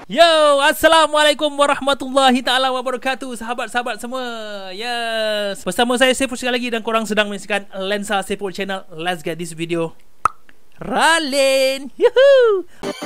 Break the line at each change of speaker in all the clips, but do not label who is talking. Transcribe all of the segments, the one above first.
Yo, Assalamualaikum warahmatullahi ta'ala wabarakatuh. Sahabat-sahabat semua. Yes, bersama saya Saiful sekali lagi. Dan korang sedang menyaksikan Lensa Saiful Channel. Let's get this video rolling. Yuhuu.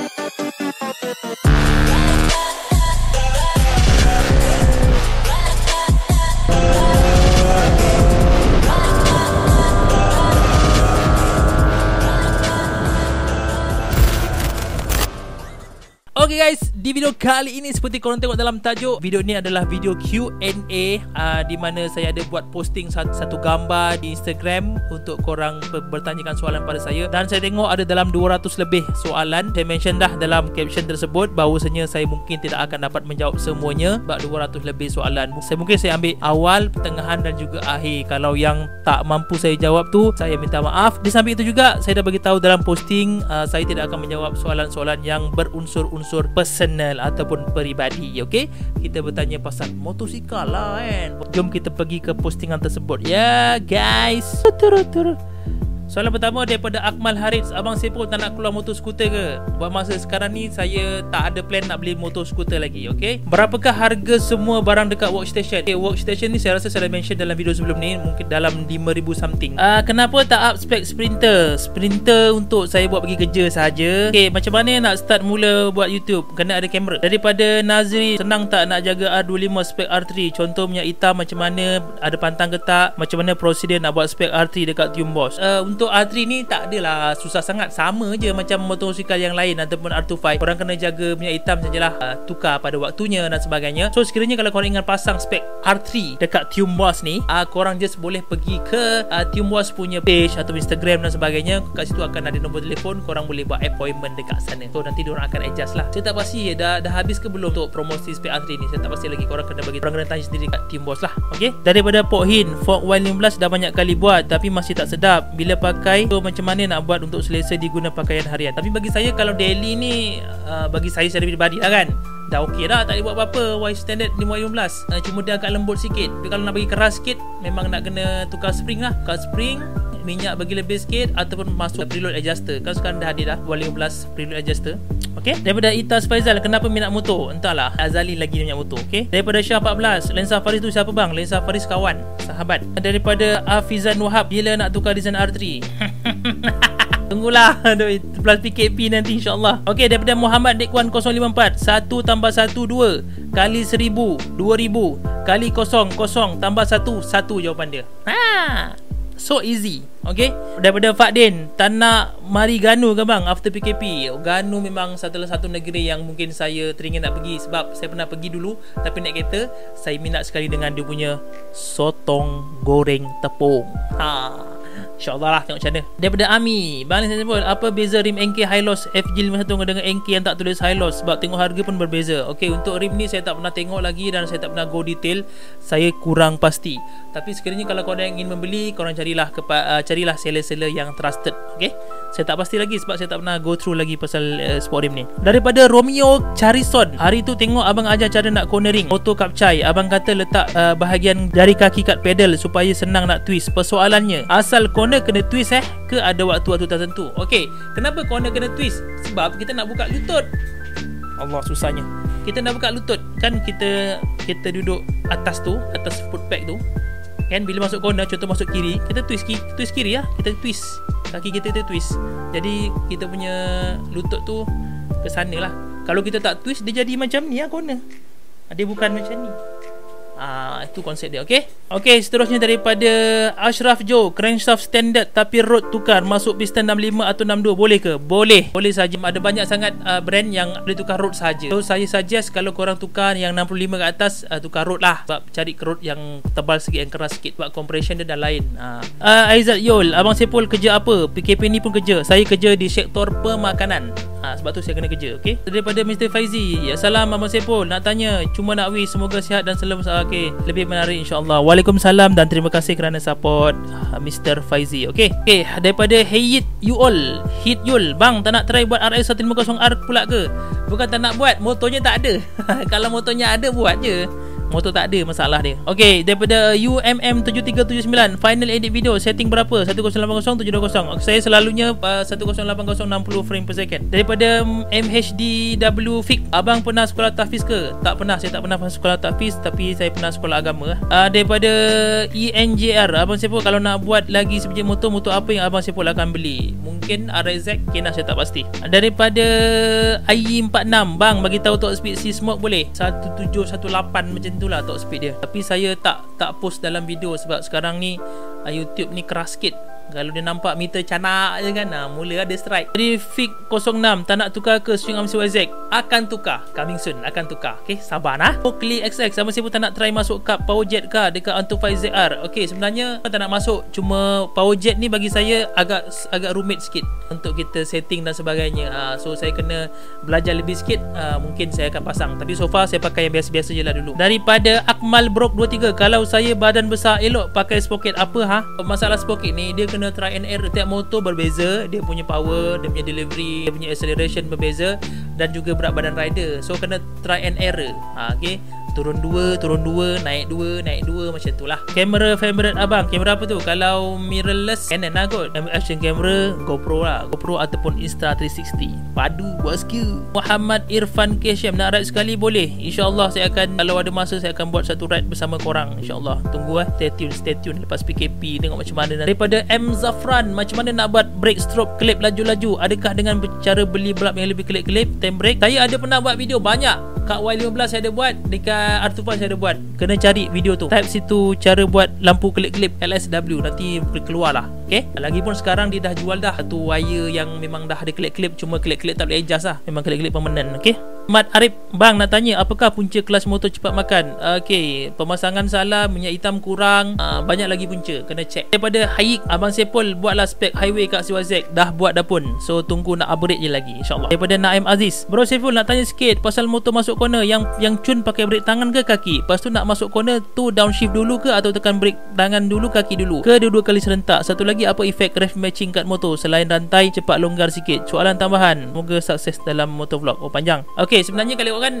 Okay guys, di video kali ini seperti korang tengok dalam tajuk, video ni adalah video Q&A di mana saya ada buat posting satu gambar di Instagram untuk korang bertanyakan soalan pada saya. Dan saya tengok ada dalam 200 lebih soalan. Saya mention dah dalam caption tersebut bahawasanya saya mungkin tidak akan dapat menjawab semuanya sebab 200 lebih soalan. Mungkin saya ambil awal, pertengahan dan juga akhir. Kalau yang tak mampu saya jawab tu, saya minta maaf. Di samping itu juga saya dah bagi tahu dalam posting, saya tidak akan menjawab soalan-soalan yang berunsur-unsur personal ataupun peribadi. Okay, kita bertanya pasal motosikal lah kan. Jom kita pergi ke postingan tersebut ya guys. Soalan pertama daripada Akmal Harith. Abang Saiful tak nak keluar motor skuter ke? Buat masa sekarang ni saya tak ada plan nak beli motor skuter lagi. Okay, berapakah harga semua barang dekat workstation? Okay, workstation ni saya rasa saya dah mention dalam video sebelum ni, mungkin dalam 5,000 something. Kenapa tak up spek Sprinter? Sprinter untuk saya buat pergi kerja saja. Okay, macam mana nak start mula buat YouTube? Kena ada kamera. Daripada Nazri, senang tak nak jaga R25 spek R3? Contoh minyak hitam macam mana, ada pantang ke tak? Macam mana prosedur nak buat spek R3 dekat Tune Boss? Untuk R3 ni tak adalah susah sangat, sama je macam motosikal yang lain ataupun R25. Korang kena jaga minyak hitam sajalah, tukar pada waktunya dan sebagainya. So sekiranya kalau korang ingin pasang spek R3 dekat Tune Boss ni, korang just boleh pergi ke Tune Boss punya page atau Instagram dan sebagainya. Kat situ akan ada nombor telefon, korang boleh buat appointment dekat sana. So nanti diorang akan adjust lah. Saya tak pasti dah habis ke belum untuk promosi spek R3 ni, saya tak pasti lagi. Korang kena tanya sendiri kat Tune Boss lah. Okay, daripada Pok Hin, Ford Y15 dah banyak kali buat tapi masih tak sedap bila pakai. So macam mana nak buat untuk selesa diguna pakaian harian? Tapi bagi saya kalau daily ni, bagi saya secara pribadi lah kan, dah okey dah, tak boleh buat apa-apa. Y standard 515, cuma dia agak lembut sikit. Tapi kalau nak bagi keras sikit, memang nak kena tukar spring lah. Tukar spring, minyak bagi lebih sikit, ataupun masuk preload adjuster. Kan sekarang dah ada dah Y15 preload adjuster. Okay, daripada Itas Faizal, kenapa minat motor? Entahlah, Azali lagi minat motor. Okay, daripada Syah 14, Lensa Faris tu siapa bang? Lensa Faris kawan, sahabat. Daripada Afizan Wahab, bila nak tukar design R3? Tunggulah plus PKP nanti insyaAllah. Okay, daripada Muhammad Dekwan 054, 1 tambah 1 2 kali 1000 2000 kali 00 tambah 1 1 jawapan dia. So easy. Okay, daripada Fakdin, tak nak mari Ganu ke bang after PKP? Ganu memang salah satu negeri yang mungkin saya teringin nak pergi, sebab saya pernah pergi dulu tapi naik kereta. Saya minat sekali dengan dia punya sotong goreng tepung. InsyaAllah lah, tengok macam mana. Daripada Ami, bang saya sebut, apa beza rim NK Hilos FG51 dengan NK yang tak tulis Hilos? Sebab tengok harga pun berbeza. Okay, untuk rim ni saya tak pernah tengok lagi dan saya tak pernah go detail, saya kurang pasti. Tapi sekiranya kalau korang ingin membeli, korang carilah seller-seller yang trusted. Okay, saya tak pasti lagi sebab saya tak pernah go through lagi pasal sport rim ni. Daripada Romeo Charison, hari tu tengok abang ajar cara nak cornering auto kapcai. Abang kata letak bahagian jari kaki kat pedal supaya senang nak twist. Persoalannya, asal corner kena twist ke ada waktu-waktu tertentu? Okey, kenapa corner kena twist? Sebab kita nak buka lutut. Allah, susahnya. Kita nak buka lutut. Kan kita duduk atas tu, atas footpack tu. Kan bila masuk corner, contoh masuk kiri, kita twist kiri lah. Kita twist kaki kita twist. Jadi kita punya lutut tu ke sana lah. Kalau kita tak twist, dia jadi macam ni lah corner. Dia bukan macam ni. Itu konsep dia. Okay, seterusnya daripada Ashraf Joe, crankshaft standard tapi rod tukar, masuk piston 65 atau 62 boleh ke? Boleh saja. Ada banyak sangat brand yang boleh tukar rod saja. So saya suggest kalau korang tukar yang 65 ke atas, tukar rod lah. Sebab cari rod yang tebal sikit, yang keras sikit, sebab compression dia dah lain. Aizat Yol, abang Saiful kerja apa? PKP ni pun kerja. Saya kerja di sektor pemakanan. Sebab tu saya kena kerja. Okay, daripada Mr. Faizi, ya salam abang Saiful, nak tanya, cuma nak wish semoga sihat dan selalu. Okay, lebih menarik insyaAllah. Waalaikumsalam dan terima kasih kerana support Mr. Faizi. Okay, daripada Hit Yul, bang tak nak try buat RS 150R pula ke? Bukan tak nak buat, motornya tak ada. Kalau motornya ada, buat je. Motor tak ada masalah dia. Okey, daripada UMM7379, final edit video setting berapa? 1080 720. Saya selalunya 1080 60 frame per second. Daripada MHDW Fik, abang pernah sekolah tahfiz ke? Tak pernah, saya tak pernah sekolah tahfiz, tapi saya pernah sekolah agama. Daripada ENJR, abang Sepul kalau nak buat lagi sebiji motor apa yang abang Sepul akan beli? Mungkin RZ, Kena, saya tak pasti. Daripada i46, bang bagi tahu top speed si Smoke boleh? 1718 macam tu lah top speed dia. Tapi saya tak post dalam video sebab sekarang ni YouTube ni keras sikit. Kalau dia nampak meter canak je kan, mula ada strike. Jadi Fik 06, tak nak tukar ke swing arm CYZ? Akan tukar, coming soon, akan tukar. Okay, sabar nah. Oakley XX, sama siapa tak nak try masuk cup power jet ke dekat Antufive ZR? Okay, sebenarnya tak nak masuk, cuma power jet ni bagi saya agak rumit sikit untuk kita setting dan sebagainya. So saya kena belajar lebih sikit. Mungkin saya akan pasang, tapi so far saya pakai yang biasa-biasa je lah dulu. Daripada Akmal Brok 23, kalau saya badan besar elok pakai sprocket apa Masalah sprocket ni dia kena try and error. Tiap motor berbeza, dia punya power, dia punya delivery, dia punya acceleration berbeza, dan juga berat badan rider. So kena try and error. Okay, turun 2, naik 2 macam tu lah. Kamera favorite abang, kamera apa tu? Kalau mirrorless, Canon lah kot. Action camera, GoPro lah, GoPro ataupun Insta360. Padu bosku. Muhammad Irfan Keshem, nak ride sekali boleh? InsyaAllah saya akan, kalau ada masa saya akan buat satu ride bersama korang, InsyaAllah. Tunggu stay tune lepas PKP, tengok macam mana. Daripada M Zafran, macam mana nak buat brake stroke klip laju-laju? Adakah dengan cara beli belap yang lebih kelip-kelip, time brake? Saya ada pernah buat video banyak. Kat Y15 saya ada buat, dekat R25 saya ada buat. Kena cari video tu, type situ cara buat lampu kelip-kelip LSW, nanti keluar lah. Okay, lagipun sekarang dia dah jual dah satu wire yang memang dah ada kelip-kelip, cuma kelip-kelip tak boleh adjust lah, memang kelip-kelip permanent. Okay, Mat Arif, bang nak tanya apakah punca kelas motor cepat makan? Okay, pemasangan salah, minyak hitam kurang, banyak lagi punca, kena check. Daripada Hayik, abang Sepul buatlah spek highway kat CYZ. Dah buat dah pun, so tunggu nak upgrade je lagi, insyaAllah. Daripada Naim Aziz, bro Sepul nak tanya sikit pasal motor masuk corner, yang cun pakai brake tangan ke kaki? Lepas tu nak masuk corner tu downshift dulu ke atau tekan brake tangan dulu, kaki dulu ke dua-dua kali serentak? Satu lagi, apa efek rev matching kat motor selain rantai cepat longgar sikit? Soalan tambahan, semoga sukses dalam motor vlog. Panjang. Okay, sebenarnya kalau ikutkan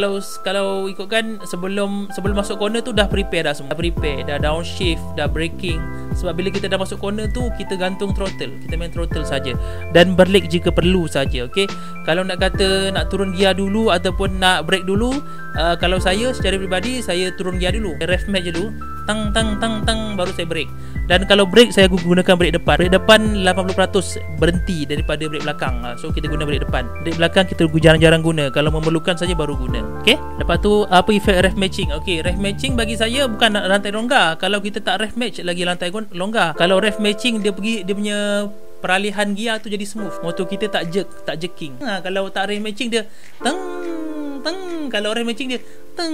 kalau ikutkan sebelum masuk corner tu dah prepare dah semua. Dah prepare, dah downshift, dah braking. Sebab bila kita dah masuk corner tu, kita gantung throttle, kita main throttle saja dan berlek jika perlu saja. Okay, kalau nak kata nak turun gear dulu ataupun nak brake dulu, kalau saya secara peribadi, saya turun gear dulu, rev match dulu, tang baru saya brake. Dan kalau brake, saya gunakan brake depan. Brake depan 80% berhenti daripada brake belakang. So kita guna brake depan. Brake belakang kita jarang-jarang guna, kalau memerlukan saja baru guna. Okay, lepas tu apa efek rev matching? Okay, rev matching bagi saya bukan rantai longgar. Kalau kita tak rev match lagi rantai longgar. Kalau rev matching, dia punya peralihan gear tu jadi smooth. Motor kita tak jerking. Kalau tak rev matching, dia kalau rev matching dia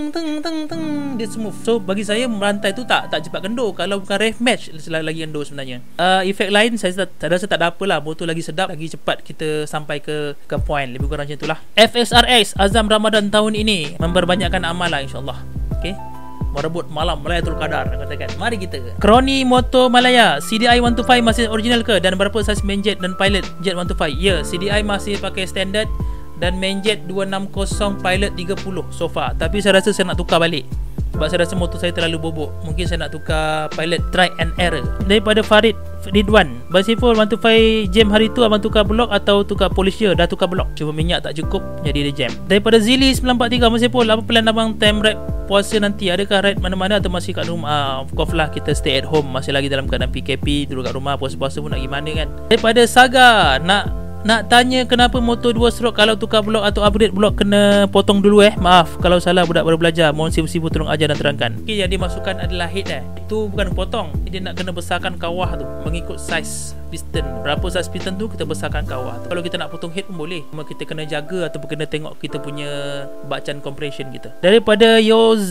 dia smooth. So bagi saya rantai tu tak cepat kendur. Kalau bukan rev match lagi kendur sebenarnya. Efek lain saya rasa tak ada apa lah. Motor lagi sedap, lagi cepat kita sampai ke point. Lebih kurang macam itulah. FSRX, azam Ramadan tahun ini memperbanyakkan amal lah, insyaAllah. Okay, merebut malam Malayatul Qadar, katakan. Mari kita. Kroni Moto Malaya, CDI 125 masih original ke? Dan berapa saiz main jet dan pilot jet 125? Ya, CDI masih pakai standard dan main jet 260, pilot 30 so far. Tapi saya rasa saya nak tukar balik sebab saya rasa motor saya terlalu bobok. Mungkin saya nak tukar pilot, try and error. Daripada Farid Ridwan, Basiful 125 jam hari tu abang tukar blok atau tukar polisher? Dah tukar blok, cuma minyak tak cukup jadi dia jam. Daripada Zili 943, Basiful, apa plan abang time ride puasa nanti? Adakah ride mana-mana atau masih kat rumah? Of course lah, kita stay at home, masih lagi dalam keadaan PKP, duduk kat rumah, puasa-puasa pun nak gimana kan. Daripada Saga, nak tanya kenapa motor 2 stroke kalau tukar blok atau upgrade blok kena potong dulu Maaf kalau salah, budak baru belajar. Mohon sibu-sibu tolong ajar dan terangkan. Okay, yang dimasukkan adalah head itu bukan potong. Dia nak kena besarkan kawah tu mengikut saiz piston. Berapa saiz piston tu kita besarkan kawah tu. Kalau kita nak potong head pun boleh, cuma kita kena jaga ataupun kena tengok kita punya bacan compression kita. Daripada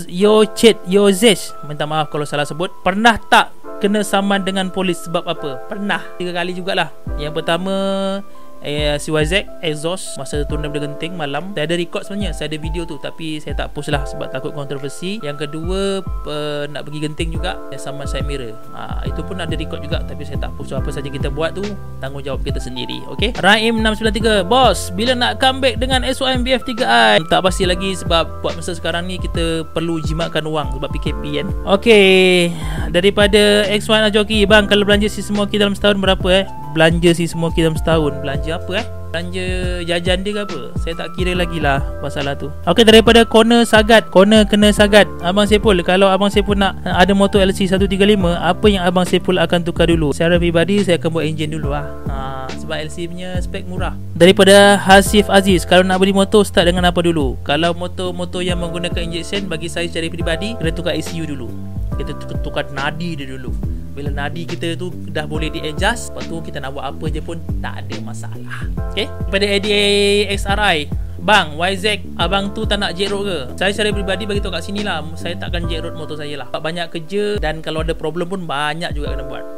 Yozesh, minta maaf kalau salah sebut. Pernah tak kena saman dengan polis sebab apa? Pernah 3 kali jugalah. Yang pertama CYZ exhaust masa turun daripada Genting malam. Saya ada record sebenarnya, saya ada video tu, tapi saya tak post lah sebab takut kontroversi. Yang kedua nak pergi Genting juga sama side mirror, itu pun ada record juga, tapi saya tak post. So, apa saja kita buat tu tanggungjawab kita sendiri. Okay, Raim 693, bos bila nak comeback dengan SYM BF3i? Tak pasti lagi sebab buat masa sekarang ni kita perlu jimatkan wang sebab PKP kan. Okay, daripada X1 Joki, bang kalau belanja si semua kita dalam setahun berapa belanja si semua kita dalam setahun? Belanja apa belanja jajan dia ke apa? Saya tak kira lagi lah masalah tu. Okay, daripada Corner Sagat, Corner kena Sagat, Abang Sepul, kalau Abang Sepul nak ada motor LC 135, apa yang Abang Sepul akan tukar dulu? Secara pribadi saya akan buat enjin dulu sebab LC punya spek murah. Daripada Hasif Aziz, kalau nak beli motor start dengan apa dulu? Kalau motor-motor yang menggunakan injection, bagi saya secara pribadi kena tukar ECU dulu. Kita tukar nadi dia dulu. Bila nadi kita tu dah boleh di-adjust, lepas tu kita nak buat apa je pun tak ada masalah. Okay, pada ADXRI, bang YZ, abang tu tak nak jet road ke? Saya secara peribadi bagi tahu kat sini lah, saya takkan jet road motor saya lah. Banyak kerja dan kalau ada problem pun banyak juga kena buat.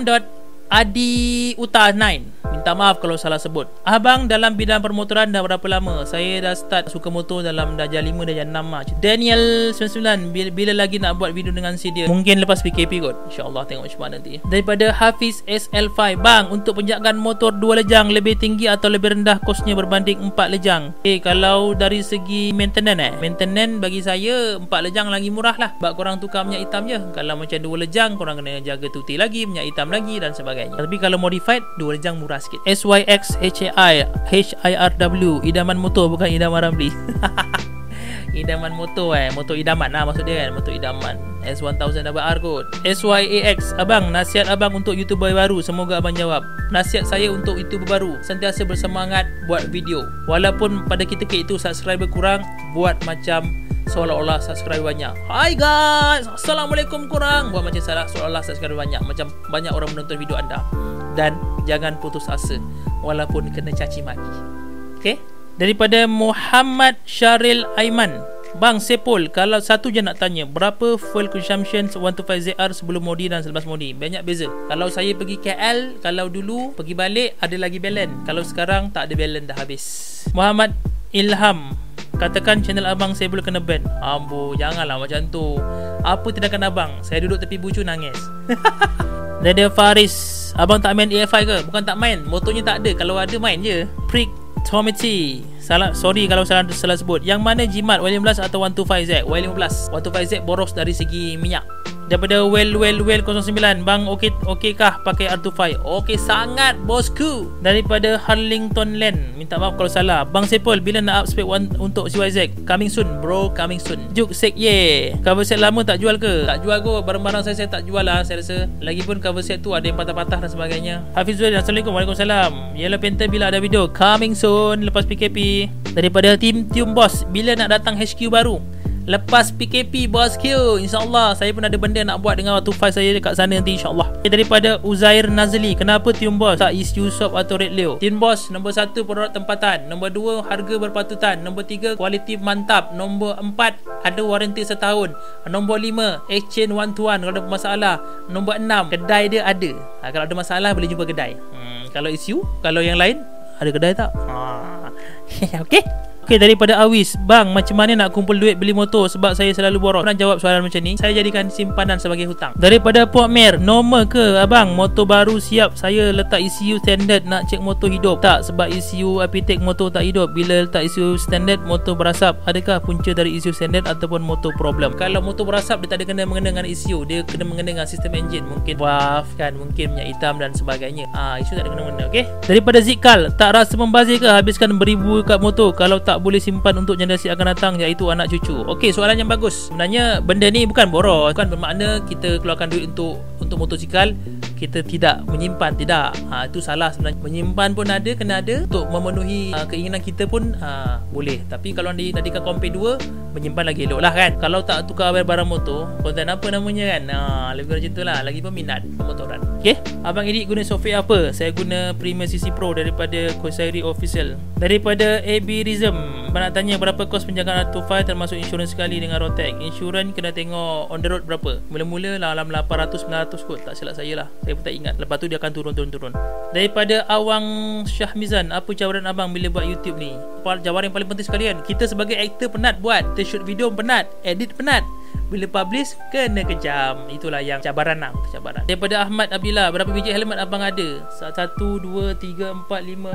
Adi Uta 9, minta maaf kalau salah sebut. Abang dalam bidang permotoran dah berapa lama? Saya dah start suka motor dalam darjah 5 darjah 6 Daniel 99, bila lagi nak buat video dengan si dia? Mungkin lepas PKP kot, InsyaAllah, tengok macam mana nanti. Daripada Hafiz SL5, bang untuk penjagaan motor 2 lejang lebih tinggi atau lebih rendah kosnya berbanding 4 lejang? Kalau dari segi maintenance maintenance bagi saya 4 lejang lagi murah lah, sebab korang tukar minyak hitam je. Kalau macam 2 lejang korang kena jaga tuti lagi, minyak hitam lagi dan sebagainya. Tapi kalau modified 2 lejang murah sikit. SYX HIRW, idaman motor bukan idaman Ramli. Idaman motor motor idaman maksud dia kan, motor idaman. S1000R kot. SYAX, abang nasihat abang untuk YouTuber baru, semoga abang jawab. Nasihat saya untuk YouTuber baru, sentiasa bersemangat buat video. Walaupun pada kita itu subscriber kurang, buat macam seolah-olah subscriber banyak. Hai guys, Assalamualaikum kurang. Buat macam salah seolah-olah subscriber banyak, macam banyak orang menonton video anda. Dan jangan putus asa walaupun kena caci maki. Okay, daripada Muhammad Syaril Aiman, bang Sepul, kalau satu je nak tanya, berapa fuel consumption 125ZR sebelum modi dan selepas modi? Banyak beza. Kalau saya pergi KL, kalau dulu pergi balik ada lagi balance, kalau sekarang tak ada balance, dah habis. Muhammad Ilham, katakan channel abang Sepul kena ban. Ambo, janganlah macam tu. Apa tindakan abang? Saya duduk tepi bucu nangis. Dada Faris, abang tak main AFI ke? Bukan tak main, motornya tak ada. Kalau ada main je. Prick Tomity, salah, sorry kalau salah sebut. Yang mana jimat, Y15 atau 125Z? Y15. 125Z boros dari segi minyak. Daripada Well 09, bang okey kah pakai R25? Okey sangat bosku. Daripada Harlington Land, minta maaf kalau salah. Bang Sepul, bila nak up spec untuk CYZ? Coming soon bro, coming soon. Juk Sek ye, cover set lama tak jual ke? Tak jual kot, barang-barang saya tak jual lah, saya rasa. Lagipun cover set tu ada yang patah-patah dan sebagainya. Hafizul, Assalamualaikum. Waalaikumsalam. Yellow Panther bila ada video? Coming soon lepas PKP. Daripada Team Boss, bila nak datang HQ baru? Lepas PKP bosku, InsyaAllah. Saya pun ada benda nak buat dengan waktu 5 saya dekat sana nanti InsyaAllah. Daripada Uzair Nazli, kenapa Team Boss tak isi Usop atau Red Leo? Team Boss, nombor 1 produk tempatan, nombor 2 harga berpatutan, nombor 3 kualiti mantap, nombor 4 ada waranti setahun, nombor 5 exchange one to one kalau ada masalah, nombor 6 kedai dia ada. Kalau ada masalah boleh jumpa kedai. Kalau isu, kalau yang lain ada kedai tak? Okay. Okay, daripada Awis, bang macam mana nak kumpul duit beli motor sebab saya selalu boros? Nak jawab soalan macam ni, saya jadikan simpanan sebagai hutang. Daripada Puak Mer, normal ke abang motor baru siap saya letak ECU standard nak cek motor hidup? Tak, sebab ECU Apitec motor tak hidup. Bila letak ECU standard motor berasap, adakah punca dari ECU standard ataupun motor problem? Kalau motor berasap dia tak ada kena-mengena dengan ECU, dia kena mengena dengan sistem engine, mungkin valve kan, mungkin minyak hitam dan sebagainya. ECU tak ada kena-mengena. Okay. Daripada Zikal, tak rasa membazir ke habiskan beribu kat motor kalau tak boleh simpan untuk generasi akan datang, iaitu anak cucu? Okey, soalan yang bagus. Sebenarnya benda ni bukan boros, bukan bermakna kita keluarkan duit untuk motosikal kita tidak menyimpan, tidak. Itu salah sebenarnya. Menyimpan pun ada, kena ada untuk memenuhi keinginan kita pun boleh. Tapi kalau nantikan compare 2, menyimpan lagi elok lah kan. Kalau tak tukar barang motor, konten apa namanya kan, lebih kurang macam tu lah. Lagi peminat pemotoran. Okay, abang Edik guna software apa? Saya guna Premiere CC Pro daripada Kosairi Official. Daripada AB Rizm, Abang nak tanya berapa kos penjagaan R25 termasuk insurans sekali dengan Rotek. Insurans kena tengok on the road berapa. Mula-mula lah dalam 800-900 kot, tak silap saya lah. Saya pun tak ingat. Lepas tu dia akan turun. Daripada Awang Syahmizan, apa cabaran abang bila buat YouTube ni? Cabaran yang paling penting sekalian, kita sebagai aktor penat buat. Kita shoot video penat, edit penat. Bila publish kena kejam. Itulah yang cabaran lah, cabaran. Daripada Ahmad Abdillah, berapa biji helmet abang ada? 1, 2, 3, 4, 5, 6, 7,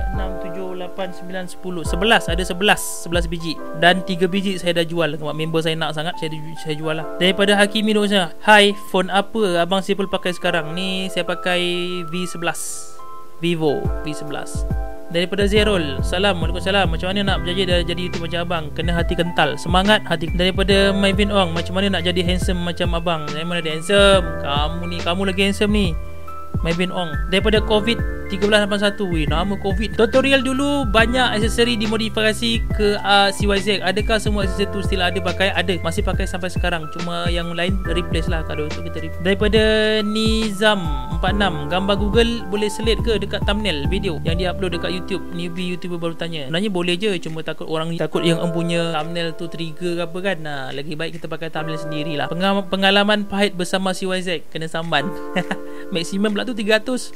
8, 9, 10 11, ada 11 biji. Dan 3 biji saya dah jual. Sebab member saya nak sangat, saya jual lah. Daripada Hakimi Nusa, hai, phone apa abang Sipul pakai sekarang? Ni saya pakai V11, Vivo V11. Daripada Zerol, salam, waalaikumsalam. Macam mana nak berjaya jadi YouTube macam abang? Kena hati kental, semangat hati. Daripada Maivin Ong, macam mana nak jadi handsome macam abang? Saya mana ada handsome? Kamu lagi handsome ni, Maivin Ong. Daripada COVID 1381, weh, nama COVID. Tutorial dulu banyak aksesori dimodifikasi ke CYZ. Adakah semua aksesori tu still ada pakai? Ada, masih pakai sampai sekarang. Cuma yang lain replace lah. Kalau itu kita replace. Daripada Nizam 46, gambar Google boleh selit ke dekat thumbnail video yang dia upload dekat YouTube? Newbie YouTuber baru tanya. Sebenarnya boleh je, cuma takut orang takut yang punya thumbnail tu trigger ke apa kan. Nah, lagi baik kita pakai thumbnail sendirilah. Pengalaman pahit bersama CYZ, kena samban. Maksimum pula tu 300.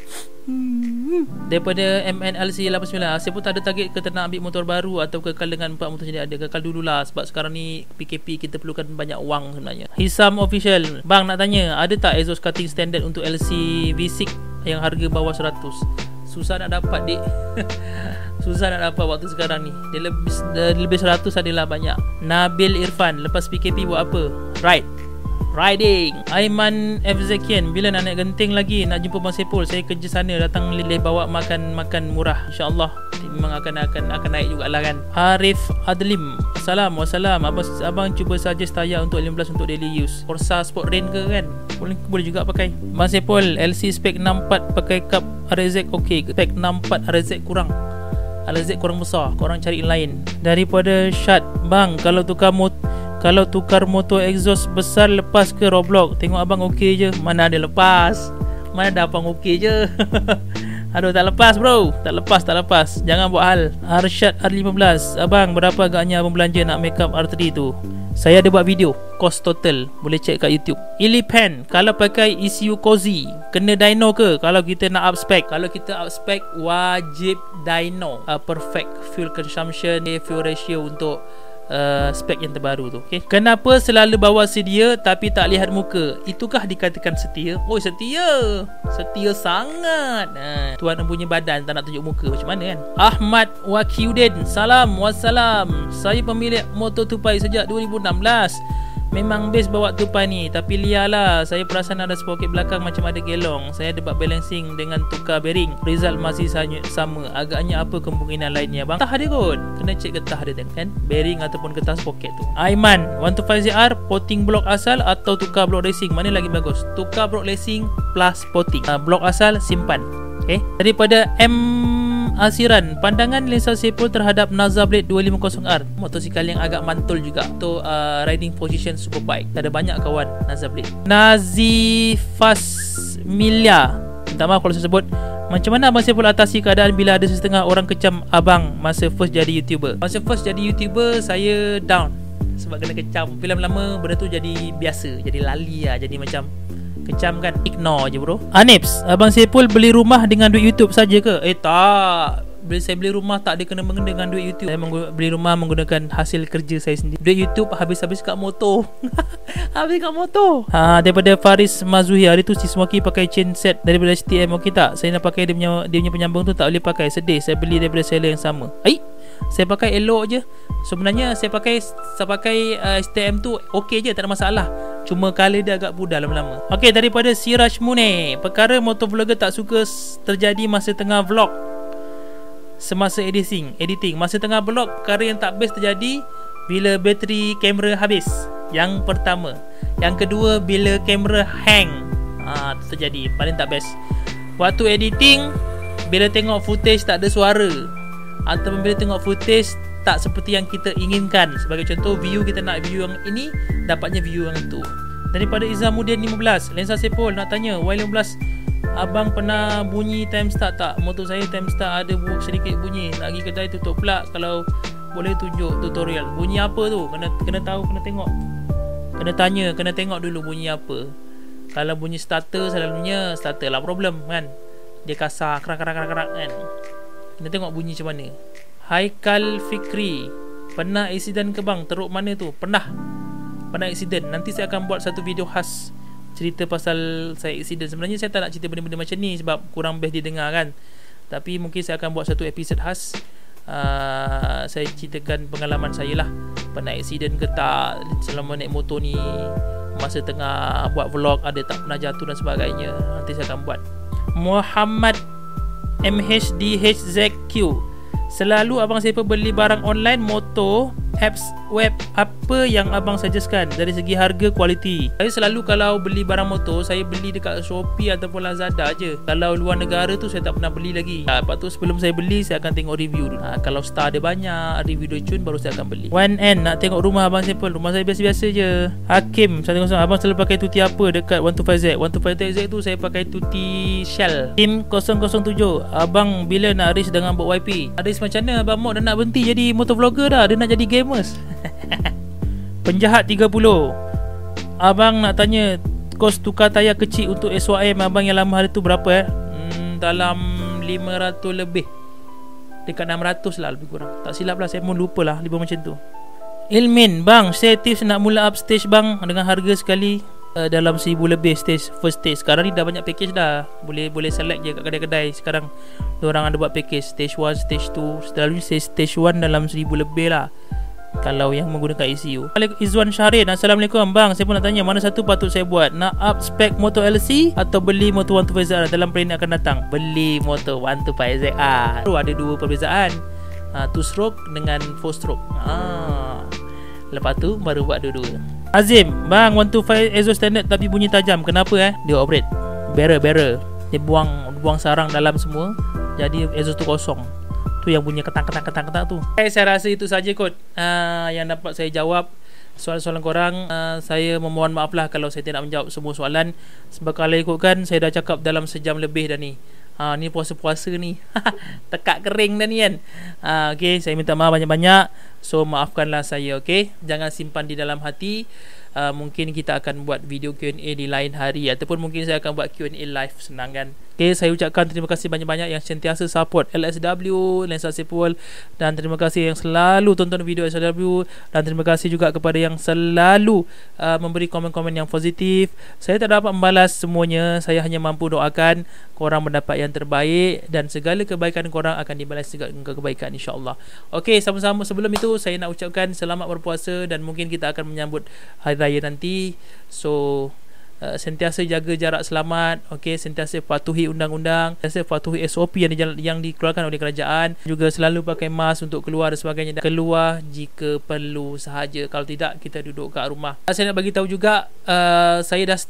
Daripada MNLC 89, saya pun tak ada target ke nak ambil motor baru atau kekal dengan 4 motor yang ada. Kekal dululah, sebab sekarang ni PKP, kita perlukan banyak wang sebenarnya. Hisam Official, bang nak tanya, ada tak exhaust cutting standard untuk LC V6 yang harga bawah 100? Susah nak dapat, dik. Susah nak dapat waktu sekarang ni. Dia lebih 100 adalah banyak. Nabil Irfan, lepas PKP buat apa? Riding. Aiman F. Zakian, bila nak naik Genting lagi? Nak jumpa Bang Sepul. Saya kerja sana, datang lilih bawa makan murah. InsyaAllah memang akan naik jugalah kan. Arif Adlim, Assalamualaikum. Abang cuba suggest tayar untuk 15 untuk daily use. Corsa Sport Rain ke kan? Boleh juga pakai. Bang Sepul, LC spek 64 pakai cup RZ okey. Spek 64 RZ kurang besar, korang cari lain. Daripada Syad, bang, kalau tukar motor exhaust besar lepas ke Roblox? Tengok abang okey je. Mana ada lepas? Mana ada abang okey je? Aduh, tak lepas bro. Tak lepas. Jangan buat hal. Arsyad R15, abang berapa agaknya abang belanja nak make up R3 tu? Saya ada buat video cost total, boleh check kat YouTube. Ilipan, kalau pakai ECU Cozy kena dyno ke kalau kita nak up spec? Kalau kita up spec wajib dyno. Perfect fuel consumption, fuel ratio untuk spek yang terbaru tu. Okay. Kenapa selalu bawa sedia tapi tak lihat muka? Itukah dikatakan setia? Oh, setia sangat. Tuan punya badan tak nak tunjuk muka, macam mana kan? Ahmad Wakiuddin, salam wassalam. Saya pemilik motor tupai sejak 2016. Memang best bawa tupai ni, tapi liar lah. Saya perasan ada sprocket belakang macam ada gelong. Saya ada buat balancing dengan tukar bearing, result masih sama. Agaknya apa kemungkinan lainnya bang? Getah dia kot, kena cek getah dia kan, bearing ataupun getah sprocket tu. Aiman 125ZR, potting blok asal atau tukar blok racing, mana lagi bagus? Tukar blok racing plus potting. Blok asal simpan. Okay. Daripada M Asiran, pandangan lensa Sepul terhadap Naza Blade 250R, motosikal yang agak mantul juga untuk riding position superbike. Ada banyak kawan Naza Blade. Nazifas Milia, minta maaf kalau saya sebut. Macam mana abang Sepul atasi keadaan bila ada setengah orang kecam abang masa first jadi YouTuber? Masa first jadi YouTuber, saya down sebab kena kecam. Bila lama benda tu jadi biasa, jadi lali lah, jadi macam kecam kan, ignore je bro. Anips, abang Sepul beli rumah dengan duit YouTube saja ke? Tak. Bila saya beli rumah tak ada kena mengena dengan duit YouTube. Saya beli rumah menggunakan hasil kerja saya sendiri. Duit YouTube habis kat motor. Habis kat motor. Daripada Faris Mazuhi, hari tu si Smoky pakai chain set daripada STM, okey tak? Saya nak pakai dia punya penyambung tu, tak boleh pakai. Sedih, saya beli daripada seller yang sama. Saya pakai elok je. Sebenarnya saya pakai STM tu okey je, tak ada masalah. Cuma color dia agak pudar lama-lama. Okey, daripada Siraj Mune, perkara motor vlogger tak suka terjadi masa tengah vlog, semasa editing. Masa tengah vlog, perkara yang tak best terjadi bila bateri kamera habis. Yang pertama. Yang kedua, bila kamera hang. Itu terjadi, paling tak best. Waktu editing, bila tengok footage tak ada suara, ataupun bila tengok footage tak seperti yang kita inginkan. Sebagai contoh, view kita nak view yang ini, dapatnya view yang itu. Daripada Izamuddin 15, lensa Sepul nak tanya, Y15 abang pernah bunyi time start tak? Motor saya time start ada sedikit bunyi. Nak pergi kedai tutup pula. Kalau boleh tunjuk tutorial. Bunyi apa tu? Kena tahu, kena tengok. Kena tanya, kena tengok dulu bunyi apa. Kalau bunyi starter, selalunya starter lah problem kan. Dia kasar, kerak kan. Kena tengok bunyi macam mana. Haikal Fikri, pernah accident ke bang? Teruk mana tu? Pernah accident. Nanti saya akan buat satu video khas cerita pasal saya accident. Sebenarnya saya tak nak cerita benda-benda macam ni sebab kurang best didengar kan. Tapi mungkin saya akan buat satu episod khas. Saya ceritakan pengalaman saya lah, pernah accident ke tak selama naik motor ni, masa tengah buat vlog ada tak pernah jatuh dan sebagainya. Nanti saya akan buat. Muhammad MHDHZQ, selalu abang saya beli barang online, motor, apps web, apa yang abang suggestkan dari segi harga, kualiti? Saya selalu kalau beli barang motor, saya beli dekat Shopee ataupun Lazada je. Kalau luar negara tu saya tak pernah beli lagi. Lepas tu sebelum saya beli, saya akan tengok review dulu. Kalau star ada banyak, review dia cun, baru saya akan beli. 1N, nak tengok rumah abang Sepul. Rumah saya biasa-biasa je. Hakim 101, abang selalu pakai tuti apa dekat 125Z? 125Z tu saya pakai tuti Shell. Tim 007, abang bila nak race dengan buat YP? Race macam mana? Abang Mok dah nak berhenti jadi motovlogger dah. Dia nak jadi gamers. Penjahat 30, abang nak tanya kos tukar tayar kecil untuk SYM abang yang lama hari tu berapa dalam 500 lebih, dekat 600 lah lebih kurang. Tak silap lah, saya pun lupa lah, lebih macam tu. Ilmin, bang saya tips nak mula up stage bang dengan harga sekali dalam 1000 lebih stage, first stage. Sekarang ni dah banyak package dah, boleh select je kat kedai-kedai. Sekarang diorang ada buat package stage 1, stage 2. Selalunya stage 1 dalam 1000 lebih lah kalau yang menggunakan ECU. Izwan Syahrin, Assalamualaikum bang, saya pun nak tanya mana satu patut saya buat, nak up spec motor LC atau beli motor 125ZR dalam period akan datang? Beli motor 125ZR. Baru ada dua perbezaan, 2 stroke dengan 4 stroke. Lepas tu baru buat dua-dua. Azim, bang 125 exhaust standard tapi bunyi tajam, kenapa dia operate barrel, dia buang sarang dalam semua, jadi exhaust tu kosong. Tu yang bunyi ketang tu. Saya rasa itu saja kot yang dapat saya jawab soalan-soalan korang. Saya memohon maaf lah kalau saya tidak menjawab semua soalan, sebab kalau ikutkan saya dah cakap dalam sejam lebih dah ni. Ni puasa-puasa ni tekak kering dah ni kan. Okay, saya minta maaf banyak-banyak. So maafkanlah saya, okay. Jangan simpan di dalam hati. Mungkin kita akan buat video Q&A di lain hari, ataupun mungkin saya akan buat Q&A live, senang kan. Okay, saya ucapkan terima kasih banyak-banyak yang sentiasa support LSW, Lensa Sepul, dan terima kasih yang selalu tonton video LSW, dan terima kasih juga kepada yang selalu memberi komen-komen yang positif. Saya tak dapat membalas semuanya, saya hanya mampu doakan korang mendapat yang terbaik, dan segala kebaikan korang akan dibalas segala kebaikan, insyaAllah. Okay, sama-sama. Sebelum itu saya nak ucapkan selamat berpuasa, dan mungkin kita akan menyambut hari raya nanti. So sentiasa jaga jarak selamat, okey, sentiasa patuhi undang-undang, sentiasa patuhi SOP yang dikeluarkan oleh kerajaan, juga selalu pakai mask untuk keluar dan sebagainya, dan keluar jika perlu sahaja, kalau tidak kita duduk kat rumah. Saya nak bagi tahu juga, saya dah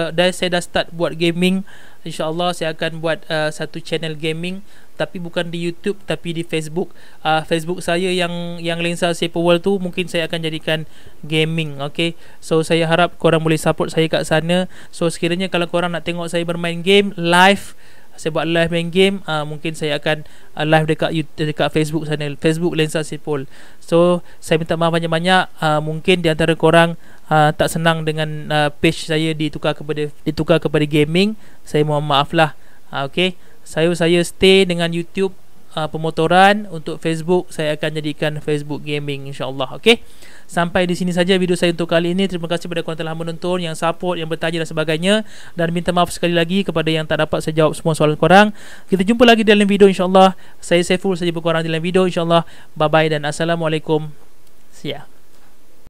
start buat gaming. InsyaAllah saya akan buat satu channel gaming, tapi bukan di YouTube tapi di Facebook. Facebook saya yang Lensa Sepul World tu mungkin saya akan jadikan gaming, okay. So saya harap korang boleh support saya kat sana. So sekiranya kalau korang nak tengok saya bermain game live, saya buat live main game, mungkin saya akan live dekat Facebook sana, Facebook Lensa Sepul. So saya minta maaf banyak-banyak. Mungkin di antara korang tak senang dengan page saya ditukar kepada gaming. Saya mohon maaf lah. Okay, saya stay dengan YouTube pemotoran. Untuk Facebook saya akan jadikan Facebook gaming, insyaAllah. Okay, sampai di sini saja video saya untuk kali ini. Terima kasih kepada korang telah menonton, yang support, yang bertanya dan sebagainya, dan minta maaf sekali lagi kepada yang tak dapat saya jawab semua soalan korang. Kita jumpa lagi dalam video, insyaAllah. Saya Saiful, saya jumpa korang dalam video, insyaAllah. Bye bye dan Assalamualaikum. See ya.